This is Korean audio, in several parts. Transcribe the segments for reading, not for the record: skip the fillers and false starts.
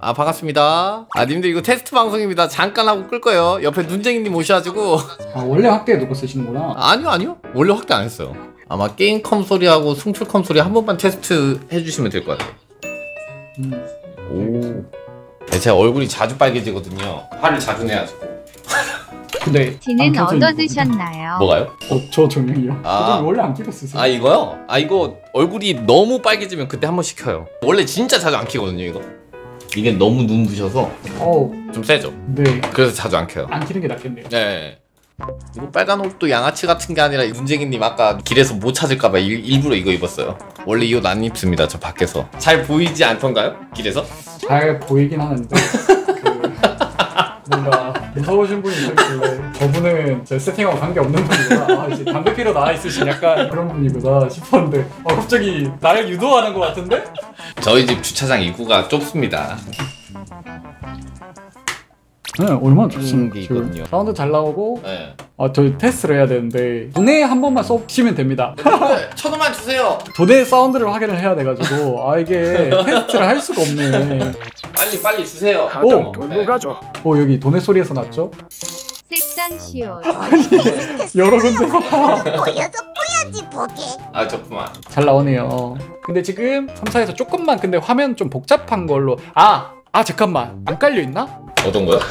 아 반갑습니다. 아 님들 이거 테스트 방송입니다. 잠깐 하고 끌 거예요. 옆에 눈쟁이님 오셔가지고. 아 원래 확대해 놓고 쓰시는구나. 아니요 원래 확대 안 했어요. 아마 게임 컴 소리하고 송출 컴 소리 한 번만 테스트 해주시면 될 것 같아요. 오. 네, 제가 얼굴이 자주 빨개지거든요. 화를 자주 내가지고. 근데 티는 얻어드셨나요? 뭐가요? 저 조명이요. 아. 조명 원래 안 끼고 쓰세요. 아 이거요? 아 이거 얼굴이 너무 빨개지면 그때 한 번씩 켜요. 원래 진짜 자주 안 켜거든요 이거. 이게 너무 눈부셔서 좀 세죠? 네. 그래서 자주 안 켜요. 안 키는 게 낫겠네요. 네. 이거 빨간 옷도 양아치 같은 게 아니라 문재기님 아까 길에서 못 찾을까봐 일부러 이거 입었어요. 원래 이 옷 안 입습니다. 저 밖에서. 잘 보이지 않던가요? 길에서? 잘 보이긴 하는데 뭔가 무서우신 분이 있길래 저분은 제 세팅하고 관계없는 분이구나. 아 이제 담배 피러 나와 있으신 약간 그런 분이구나 싶었는데 갑자기 나를 유도하는 것 같은데? 저희 집 주차장 입구가 좁습니다. 네 얼마나 좋습니까? 게 있거든요. 사운드 잘 나오고 네. 저희 테스트를 해야 되는데 돈에 한 번만 쏘시면 됩니다. 1,000원만 주세요. 돈의 사운드를 확인을 해야 돼가지고 이게 테스트를 할 수가 없네. 빨리 주세요. 오! 네. 여기 돈의 소리에서 났죠? 색상 시옷 여러 군데서 보여서 보야지 보게. 아 좋구만. 잘 나오네요. 근데 지금 3사에서 조금만 근데 화면 좀 복잡한 걸로 잠깐만 안 깔려있나? 어떤 거요?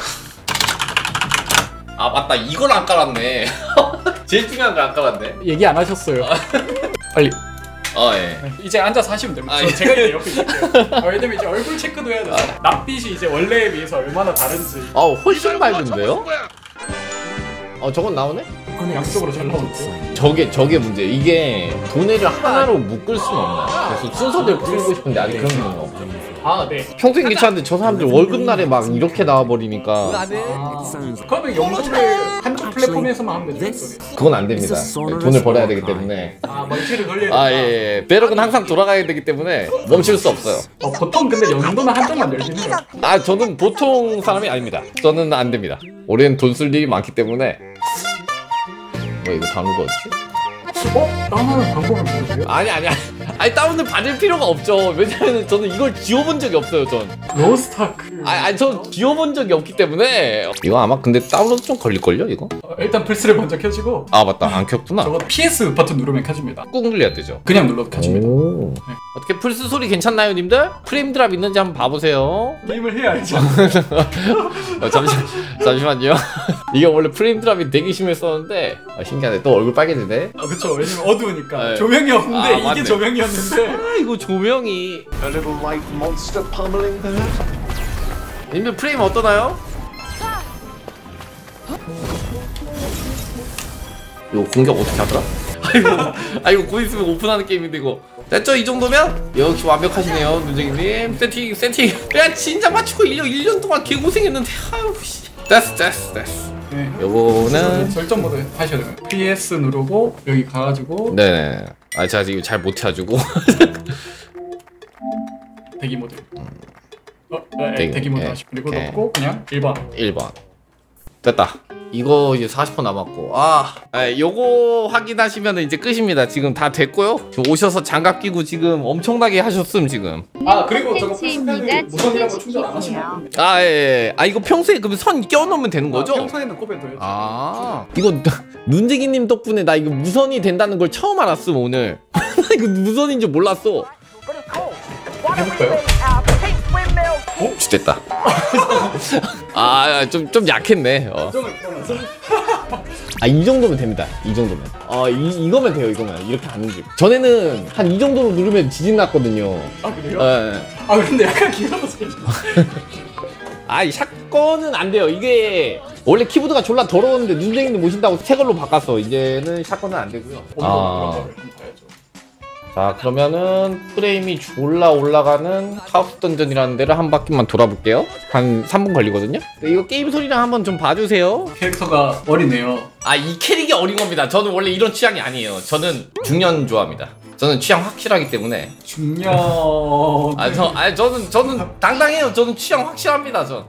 아 맞다 이걸 안 깔았네. 제일 중요한 걸 안 깔았네. 얘기 안 하셨어요. 빨리 예. 이제 앉아서 하시면 됩니다. 아, 예. 제가 이제 옆에 있을게요. 왜냐면 이제 얼굴 체크도 해야 돼요. 낯빛이 이제 원래에 비해서 얼마나 다른지. 훨씬 밝은데요? 저건 나오네? 근데 양쪽으로 잘 나오죠. 저게 문제. 이게 도네를 하나로 묶을 수는 없나요? 그래서 순서대로 풀고 싶은데 아직 그런 게 없죠. 네. 평생 귀찮은데 저 사람들 월급날에 막 이렇게 나와버리니까 그러면 영상을 한쪽 플랫폼에서만 하면 되죠. 그건 안 됩니다. 돈을 벌어야 되기 때문에. 멀티를 돌려야 예. 배럭은 항상 돌아가야 되기 때문에 멈출 수 없어요. 보통 근데 연도는 한정만 열긴 해요. 저는 보통 사람이 아닙니다. 저는 안 됩니다. 올해는 돈 쓸 일이 많기 때문에. 이거 다 누구였지? 다운하는 방법을 모르세요? 아니 다운을 받을 필요가 없죠. 왜냐면 저는 이걸 지워본 적이 없어요. 전. 로스타크. 전 지워본 적이 없기 때문에. 이거 아마 근데 다운로드 좀 걸릴걸요 이거? 일단 플스를 먼저 켜지고. 맞다 안 켰구나. 저거 PS 버튼 누르면 켜집니다. 꾹 눌려야 되죠. 그냥 눌러도 켜집니다. 네. 어떻게 플스 소리 괜찮나요 님들? 프레임 드랍 있는지 한번 봐보세요. 게임을 해야죠. 잠시만요. 이게 원래 프레임 드랍이 되게 심했었는데 신기하네. 또 얼굴 빨개지네. 그쵸. 왜냐면 어두우니까. 네. 조명이 없는데 이게 맞네. 조명이었는데. 이거 조명이. 님들 프레임 어떠나요? 이거 공격 어떻게 하더라? 이거 곧 있으면 오픈하는 게임인데 이거. 됐죠? 이 정도면? 역시 완벽하시네요 눈쟁이님. 세팅 야 진짜 맞추고 1년 동안 개고생했는데 아유 씨. 됐어 네. 요거는 설정 모드 하셔야 돼요. PS 누르고 여기 가가지고 네. 제가 이거 잘 못해가지고 대기 모드. 대기, 대기 모드 예, 하시고 그리고 오케이. 넣고 그냥 1번. 1번 됐다. 이거 이제 40% 남았고 요거 확인하시면 이제 끝입니다. 지금 다 됐고요. 지금 오셔서 장갑 끼고 지금 엄청나게 하셨음 지금. 그리고 저거 팬츠입니다. 무선이라고 충전 안 하시나요? 예. 이거 평소에 그러면 선 껴놓으면 되는 거죠? 평소에는 꼽아도 해요. 이거 눈쟁이님 덕분에 나 이거 무선이 된다는 걸 처음 알았음 오늘. 이거 무선인 줄 몰랐어. 해볼까요? 됐다. 좀 약했네. 설정을 풀어놔서. 이 정도면 됩니다. 이 정도면. 이거면 돼요. 이거면 이렇게 안 움직. 전에는 한 이 정도로 누르면 지진 났거든요. 그래요? 예. 근데 약간 길어서. 이 샷건은 안 돼요. 이게 원래 키보드가 졸라 더러웠는데 눈쟁이님 모신다고 새 걸로 바꿨어. 이제는 샷건은 안 되고요. 자 그러면은 프레임이 졸라 올라가는 하우스 던전이라는 데를 한 바퀴만 돌아볼게요. 한 3분 걸리거든요. 이거 게임 소리랑 한번 좀 봐주세요. 캐릭터가 어리네요. 이 캐릭이 어린 겁니다. 저는 원래 이런 취향이 아니에요. 저는 중년 좋아합니다. 저는 취향 확실하기 때문에. 중년. 저는 당당해요. 저는 취향 확실합니다. 전.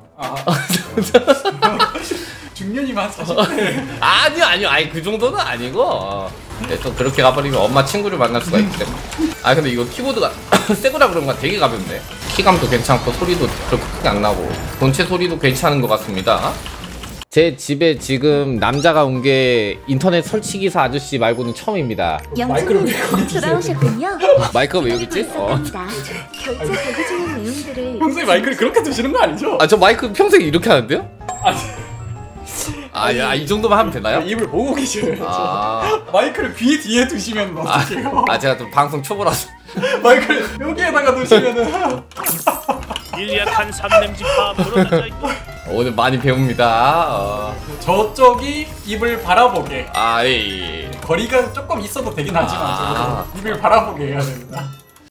중년이면 한 40대. 아니요. 그 정도는 아니고. 또 그렇게 가버리면 엄마 친구를 만날 수가 있기 때문에. 근데 이거 키보드가 새거라 그런가 되게 가볍네. 키감도 괜찮고 소리도 그렇게 크게 안 나고 본체 소리도 괜찮은 것 같습니다. 제 집에 지금 남자가 온 게 인터넷 설치기사 아저씨 말고는 처음입니다. 마이크를 왜 거기 영주님 돌아오셨군요. 마이크가 왜 여기 있지? 있었답니다. 결제 대기 중인 내용들을 평소에 마이크를 그렇게 드시는 거 아니죠? 아 저 마이크 평소에 이렇게 하는데요? 아니, 이 정도만 하면 되나요? 입을 보고 계셔야죠. 아, 마이크를 귀 뒤에 두시면 어떡해요? 제가 좀 방송 초보라서. 마이크를 여기에다가 두시면은 일약한 산냄지 파업으로 앉아있고 오늘 많이 배웁니다. 저쪽이 입을 바라보게 예. 거리가 조금 있어도 되긴 하지만 적어도 입을 바라보게 해야 됩니다.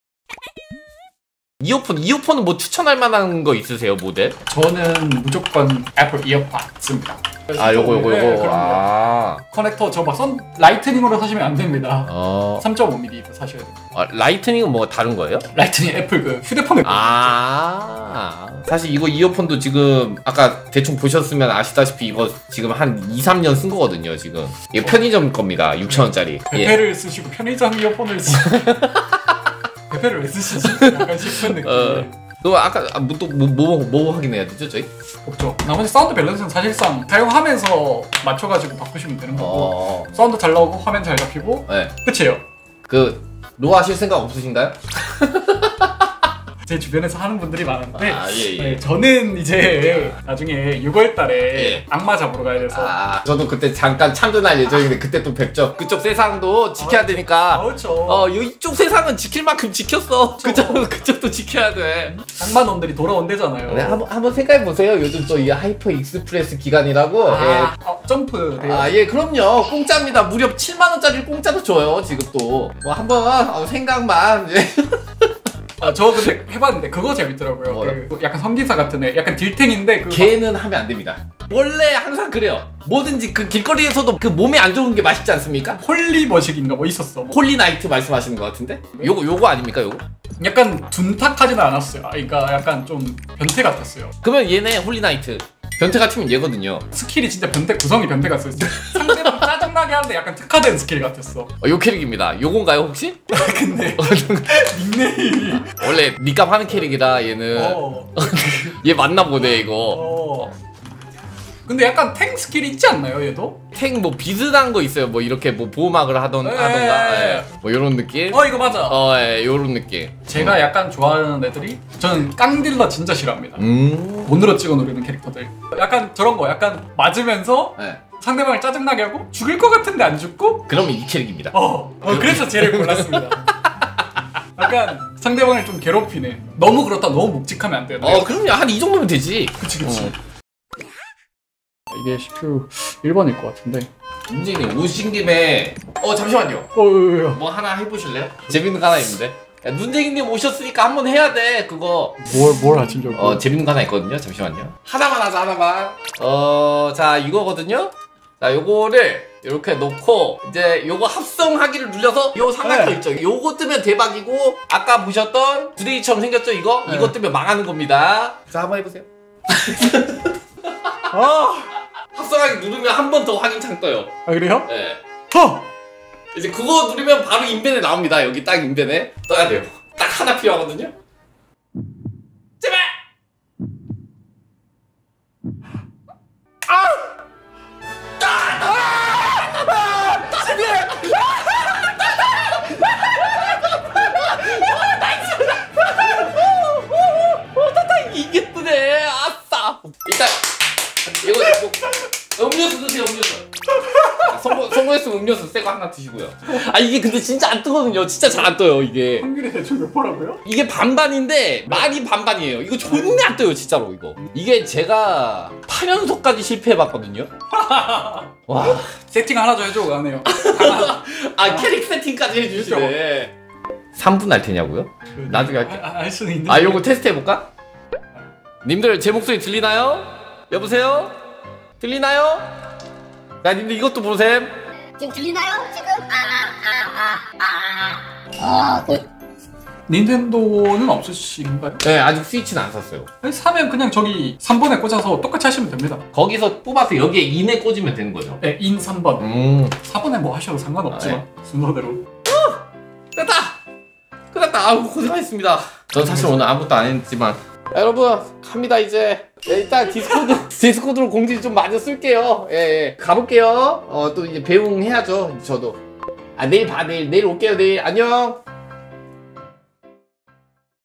이어폰은 뭐 추천할 만한 거 있으세요, 모델? 저는 무조건 애플 이어팟 씁니다. 요거. 네, 그럼요. 커넥터 저 막 라이트닝으로 사시면 안 됩니다. 3.5mm 사셔야 됩니다. 라이트닝은 뭐 다른 거예요? 라이트닝 애플 그 휴대폰에 사실 이거 이어폰도 지금 아까 대충 보셨으면 아시다시피 이거 지금 한 2-3년 쓴 거거든요, 지금. 이게 편의점 겁니다. 6,000원짜리. 베페를 쓰시고 편의점 이어폰을 베페를 왜 쓰시지? 약간 싶은 느낌. 또 아까 뭐 확인해야 되죠, 저희? 없죠. 나머지 사운드 밸런스는 사실상 사용하면서 맞춰가지고 바꾸시면 되는 거고 사운드 잘 나오고 화면 잘 잡히고 네. 끝이에요. 로 하실 생각 없으신가요? 제 주변에서 하는 분들이 많은데 예. 네, 저는 이제 나중에 6월달에 예. 악마 잡으러 가야 돼서 저도 그때 잠깐 참전할 예정인데 그때 또 뵙죠. 그쪽 세상도 지켜야 되니까. 그렇죠. 이쪽 세상은 지킬 만큼 지켰어. 그쪽도 지켜야 돼. 악마 놈들이 돌아온대잖아요. 네, 한번 생각해 보세요. 요즘 또 이 하이퍼 익스프레스 기간이라고. 점프 돼요. 예, 그럼요. 공짜입니다. 무려 7만 원짜리 공짜로 줘요. 지금 또. 뭐 한번 생각만. 저 근데 해봤는데 그거 재밌더라고요. 뭐요? 그 약간 성기사 같은 애, 약간 딜탱인데 걔는 하면 안 됩니다. 원래 항상 그래요. 뭐든지 그 길거리에서도 그 몸에 안 좋은 게 맛있지 않습니까? 홀리머식인가 뭐 있었어. 홀리나이트 말씀하시는 것 같은데? 요거 아닙니까, 요거? 약간 둔탁하지는 않았어요. 그러니까 약간 좀 변태 같았어요. 그러면 얘네 홀리나이트. 변태 같으면 얘거든요. 스킬이 진짜 변태 구성이 변태 같았어요. 상대방 짜증나게 하는데 약간 특화된 스킬 같았어. 요 캐릭입니다. 요건가요, 혹시? 근데 닉네임이 원래 니값 하는 캐릭이라 얘는. 얘 맞나 보네, 이거. 근데 약간 탱 스킬이 있지 않나요, 얘도? 탱 뭐 비슷한 거 있어요. 뭐 이렇게 뭐 보호막을 하던가. 뭐 요런 느낌? 이거 맞아. 요런 느낌. 제가 약간 좋아하는 애들이 저는 깡딜러 진짜 싫어합니다. 돈으로 찍어 누르는 캐릭터들. 약간 저런 거 약간 맞으면서 상대방을 짜증나게 하고 죽일 것 같은데 안 죽고? 그러면 이 캐릭입니다. 그래서 쟤를 골랐습니다. 약간 상대방을 좀 괴롭히네. 너무 그렇다 너무 묵직하면 안 돼요. 그럼요. 한 이 정도면 되지. 그치. 이게 CPU 1번일 것 같은데. 문재인님 오신 김에 잠시만요. 뭐 하나 해보실래요? 재밌는 거 하나 있는데. 야, 문재인님 오셨으니까 한번 해야 돼. 그거 뭘 하신 줄 재밌는 거 하나 있거든요. 잠시만요. 하나만 하자, 하나만. 자, 이거거든요. 자, 요거를 이렇게 놓고 이제 요거 합성하기를 눌려서 요 삼각형 있죠. 요거 뜨면 대박이고 아까 보셨던 2D처럼 생겼죠, 이거? 이거 뜨면 망하는 겁니다. 자, 한번 해보세요. 합성하기 누르면 한 번 더 확인창 떠요. 그래요? 네. 이제 그거 누르면 바로 인벤에 나옵니다. 여기 딱 인벤에 떠야 돼요. 딱 하나 필요하거든요. 제발! 이게 뜨네. 아싸. 일단 이거 뭐 음료수 드세요. 음료수. 성공했으면 음료수 새거 하나 드시고요. 이게 근데 진짜 안 뜨거든요. 진짜 잘 안 떠요 이게. 확률이 대충 몇 퍼라고요? 이게 반반인데 많이 반반이에요. 이거 존나 안 떠요 진짜로 이거. 이게 제가 8연속까지 실패해봤거든요. 와. 세팅 하나 더 해줘 안 해요. 캐릭 세팅까지 해주시네. 3분 할 테냐고요? 나중에 할게. 알 수는 있는데. 요거 테스트 해볼까? 님들 제 목소리 들리나요? 여보세요? 들리나요? 야 님들 이것도 보셈. 지금 들리나요? 지금? 닌텐도는 없으신가요? 네, 아직 스위치는 안 샀어요. 사면 그냥 저기 3번에 꽂아서 똑같이 하시면 됩니다. 거기서 뽑아서 여기에 인에 꽂으면 되는 거죠. 네, 인 3번. 4번에 뭐 하셔도 상관없지만 순서대로. 됐다! 끝났다! 아우 고생하셨습니다. 전 사실 오늘 아무것도 안 했지만 여러분 갑니다 이제. 일단 디스코드로 공지 좀 많이 쓸게요. 예, 가볼게요. 또 이제 배웅해야죠 저도. 내일 올게요 내일. 안녕.